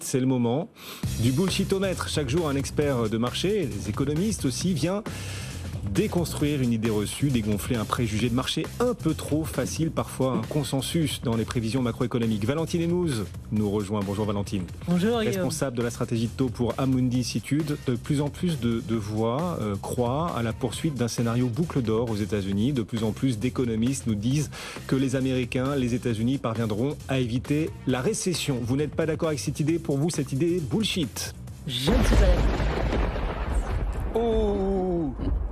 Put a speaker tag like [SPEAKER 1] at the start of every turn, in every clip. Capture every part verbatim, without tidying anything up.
[SPEAKER 1] c'est le moment du bullshitomètre. Chaque jour, un expert de marché, les économistes aussi, vient déconstruire une idée reçue, dégonfler un préjugé de marché un peu trop facile, parfois un consensus dans les prévisions macroéconomiques. Valentine Hénouz nous rejoint. Bonjour Valentine.
[SPEAKER 2] Bonjour.
[SPEAKER 1] Responsable de la stratégie de taux pour Amundi Institute. De plus en plus de, de voix euh, croient à la poursuite d'un scénario boucle d'or aux États-Unis. De plus en plus d'économistes nous disent que les Américains, les États-Unis parviendront à éviter la récession. Vous n'êtes pas d'accord avec cette idée? Pour vous, cette idée est bullshit?
[SPEAKER 2] Je ne suis pas d'accord.
[SPEAKER 1] Oh,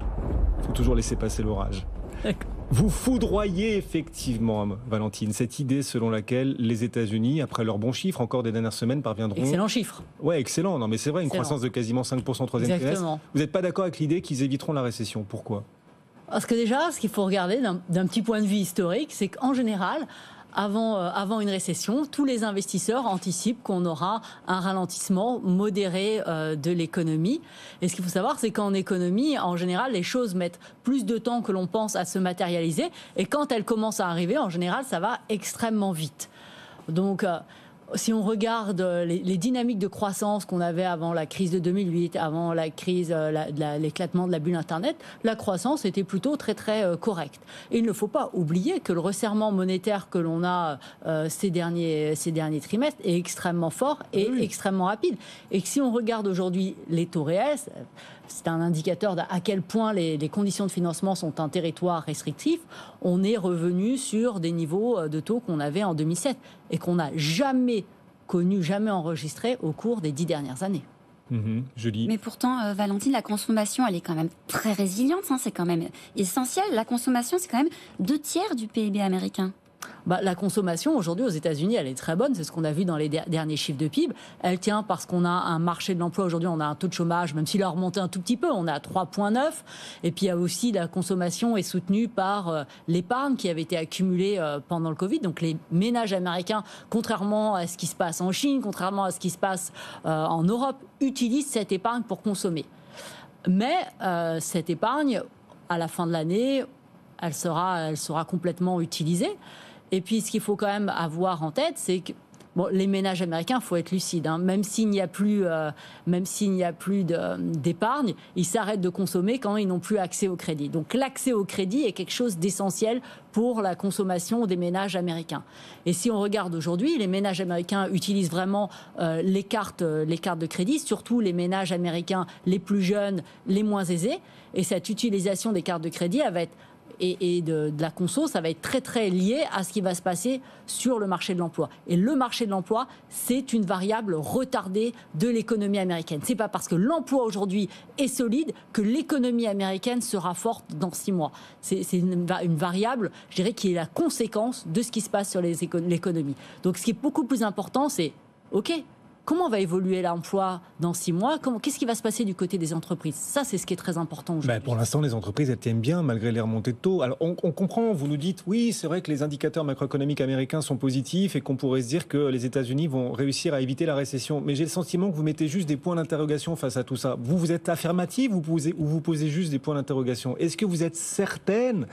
[SPEAKER 1] faut toujours laisser passer l'orage. Vous foudroyez effectivement, Valentine, cette idée selon laquelle les États-Unis, après leurs bons chiffres, encore des dernières semaines, parviendront...
[SPEAKER 2] Excellent chiffre.
[SPEAKER 1] Ouais, excellent. Non, mais c'est vrai, une
[SPEAKER 2] excellent.
[SPEAKER 1] croissance de quasiment cinq pour cent au troisième trimestre. Vous n'êtes pas d'accord avec l'idée qu'ils éviteront la récession? Pourquoi?
[SPEAKER 2] Parce que déjà, ce qu'il faut regarder d'un, d'un petit point de vue historique, c'est qu'en général, Avant, euh, avant une récession, tous les investisseurs anticipent qu'on aura un ralentissement modéré euh, de l'économie. Et ce qu'il faut savoir, c'est qu'en économie, en général, les choses mettent plus de temps que l'on pense à se matérialiser. Et quand elles commencent à arriver, en général, ça va extrêmement vite. Donc, euh, si on regarde les, les dynamiques de croissance qu'on avait avant la crise de deux mille huit, avant la crise, la, la, l'éclatement de la bulle Internet, la croissance était plutôt très très euh, correcte. Et il ne faut pas oublier que le resserrement monétaire que l'on a euh, ces, derniers, ces derniers trimestres est extrêmement fort et oui. extrêmement rapide. Et que si on regarde aujourd'hui les taux réels, c'est un indicateur d'à quel point les, les conditions de financement sont un territoire restrictif. On est revenu sur des niveaux de taux qu'on avait en deux mille sept et qu'on n'a jamais connu, jamais enregistré au cours des dix dernières années.
[SPEAKER 1] Mmh, je lis.
[SPEAKER 3] Mais pourtant, euh, Valentine, la consommation, elle est quand même très résiliente. Hein, c'est quand même essentiel. La consommation, c'est quand même deux tiers du P I B américain.
[SPEAKER 2] Bah, la consommation aujourd'hui aux États-Unis, elle est très bonne. C'est ce qu'on a vu dans les der- derniers chiffres de P I B. Elle tient parce qu'on a un marché de l'emploi aujourd'hui. On a un taux de chômage, même s'il a remonté un tout petit peu, on est à trois virgule neuf. Et puis il y a aussi la consommation est soutenue par euh, l'épargne qui avait été accumulée euh, pendant le Covid. Donc les ménages américains, contrairement à ce qui se passe en Chine, contrairement à ce qui se passe euh, en Europe, utilisent cette épargne pour consommer. Mais euh, cette épargne, à la fin de l'année, elle sera, elle sera complètement utilisée. Et puis, ce qu'il faut quand même avoir en tête, c'est que bon, les ménages américains, il faut être lucide. Hein, même s'il n'y a plus, euh, même s'il n'y a plus de, d'épargne, ils s'arrêtent de consommer quand ils n'ont plus accès au crédit. Donc, l'accès au crédit est quelque chose d'essentiel pour la consommation des ménages américains. Et si on regarde aujourd'hui, les ménages américains utilisent vraiment euh, les cartes, euh, les cartes de crédit, surtout les ménages américains les plus jeunes, les moins aisés. Et cette utilisation des cartes de crédit, elle va être et, et de, de la conso, ça va être très très lié à ce qui va se passer sur le marché de l'emploi. Et le marché de l'emploi, c'est une variable retardée de l'économie américaine. C'est pas parce que l'emploi aujourd'hui est solide que l'économie américaine sera forte dans six mois. C'est, c'est une, une variable, je dirais, qui est la conséquence de ce qui se passe sur les éco- l'économie. Donc ce qui est beaucoup plus important, c'est, ok, comment va évoluer l'emploi dans six mois? Comment, qu'est-ce qui va se passer du côté des entreprises? Ça, c'est ce qui est très important aujourd'hui.
[SPEAKER 1] Ben pour l'instant, les entreprises, elles tiennent bien malgré les remontées de taux. Alors, on, on comprend, vous nous dites, oui, c'est vrai que les indicateurs macroéconomiques américains sont positifs et qu'on pourrait se dire que les États-Unis vont réussir à éviter la récession. Mais j'ai le sentiment que vous mettez juste des points d'interrogation face à tout ça. Vous, vous êtes affirmative ou vous posez, ou vous posez juste des points d'interrogation? Est-ce que vous êtes certaine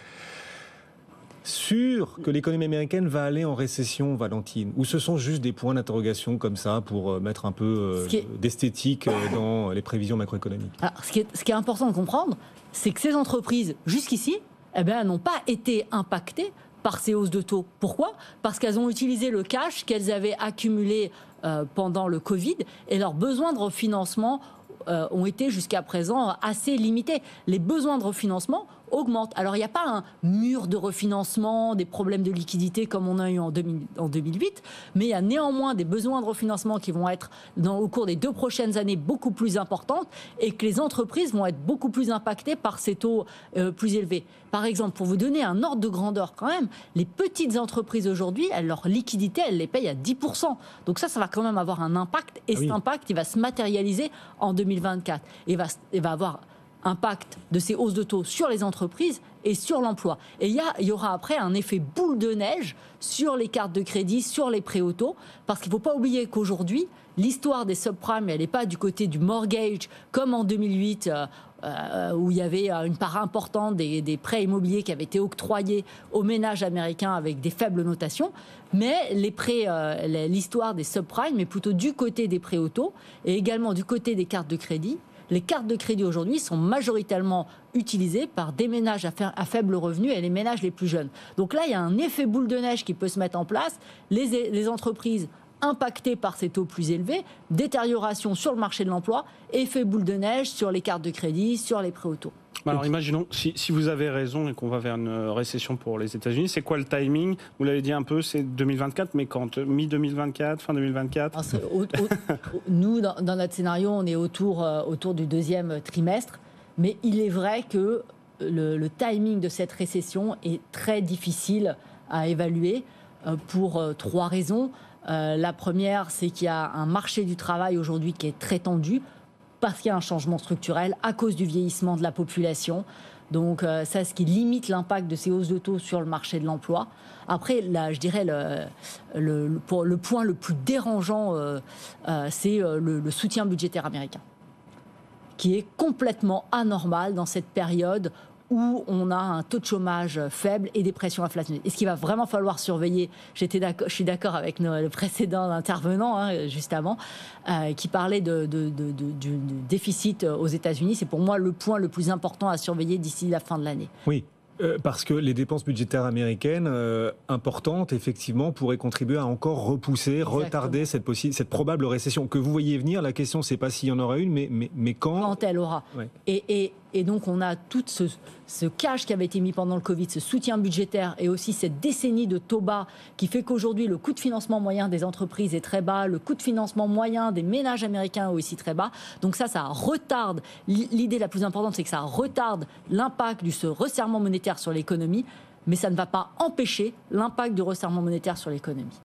[SPEAKER 1] sûr que l'économie américaine va aller en récession, Valentine? Ou ce sont juste des points d'interrogation comme ça pour mettre un peu euh, est... d'esthétique euh, dans les prévisions macroéconomiques?
[SPEAKER 2] Alors, ce qui est, ce qui est important de comprendre, c'est que ces entreprises, jusqu'ici, eh bien, n'ont pas été impactées par ces hausses de taux. Pourquoi? Parce qu'elles ont utilisé le cash qu'elles avaient accumulé euh, pendant le Covid et leurs besoins de refinancement euh, ont été jusqu'à présent assez limités. Les besoins de refinancement augmente. Alors, il n'y a pas un mur de refinancement, des problèmes de liquidité comme on a eu en, deux mille, en deux mille huit, mais il y a néanmoins des besoins de refinancement qui vont être, dans, au cours des deux prochaines années, beaucoup plus importantes et que les entreprises vont être beaucoup plus impactées par ces taux euh, plus élevés. Par exemple, pour vous donner un ordre de grandeur quand même, les petites entreprises aujourd'hui, elles, leur liquidité, elles les payent à dix pour cent. Donc ça, ça va quand même avoir un impact et ah oui. cet impact, il va se matérialiser en deux mille vingt-quatre et va, il va avoir impact de ces hausses de taux sur les entreprises et sur l'emploi. Et il y, a, il y aura après un effet boule de neige sur les cartes de crédit, sur les prêts auto, parce qu'il ne faut pas oublier qu'aujourd'hui, l'histoire des subprimes, elle n'est pas du côté du mortgage, comme en deux mille huit, euh, euh, où il y avait une part importante des, des prêts immobiliers qui avaient été octroyés aux ménages américains avec des faibles notations. Mais les prêts, euh, l'histoire des subprimes est plutôt du côté des prêts auto et également du côté des cartes de crédit. Les cartes de crédit aujourd'hui sont majoritairement utilisées par des ménages à, fa- à faible revenu et les ménages les plus jeunes. Donc là, il y a un effet boule de neige qui peut se mettre en place. Les, les entreprises impactées par ces taux plus élevés, détérioration sur le marché de l'emploi, effet boule de neige sur les cartes de crédit, sur les prêts auto.
[SPEAKER 4] Alors imaginons, si, si vous avez raison et qu'on va vers une récession pour les États-Unis, c'est quoi le timing? Vous l'avez dit un peu, c'est deux mille vingt-quatre, mais quand? mi-deux mille vingt-quatre, fin deux mille vingt-quatre?
[SPEAKER 2] Alors, au, au, Nous, dans, dans notre scénario, on est autour, euh, autour du deuxième trimestre, mais il est vrai que le, le timing de cette récession est très difficile à évaluer euh, pour euh, trois raisons. Euh, la première, c'est qu'il y a un marché du travail aujourd'hui qui est très tendu, parce qu'il y a un changement structurel à cause du vieillissement de la population. Donc euh, ça, ce qui limite l'impact de ces hausses de taux sur le marché de l'emploi. Après, là, je dirais, le, le, le, pour le point le plus dérangeant, euh, euh, c'est euh, le, le soutien budgétaire américain, qui est complètement anormal dans cette période où on a un taux de chômage faible et des pressions inflationnistes. Et ce qu'il va vraiment falloir surveiller, j'étais d'accord, je suis d'accord avec nos, le précédent intervenant, hein, juste avant, euh, qui parlait de, de, de, de, du déficit aux États-Unis. C'est pour moi le point le plus important à surveiller d'ici la fin de l'année.
[SPEAKER 1] Oui. Euh, parce que les dépenses budgétaires américaines euh, importantes, effectivement, pourraient contribuer à encore repousser, Exactement. retarder cette, possi- cette probable récession que vous voyez venir. La question, c'est pas s'il y en aura une, mais, mais, mais quand.
[SPEAKER 2] Quand elle aura. Ouais. Et, et, et donc, on a tout ce, ce cash qui avait été mis pendant le Covid, ce soutien budgétaire et aussi cette décennie de taux bas qui fait qu'aujourd'hui, le coût de financement moyen des entreprises est très bas, le coût de financement moyen des ménages américains est aussi très bas. Donc ça, ça retarde. L'idée la plus importante, c'est que ça retarde l'impact de ce resserrement monétaire sur l'économie, mais ça ne va pas empêcher l'impact du resserrement monétaire sur l'économie.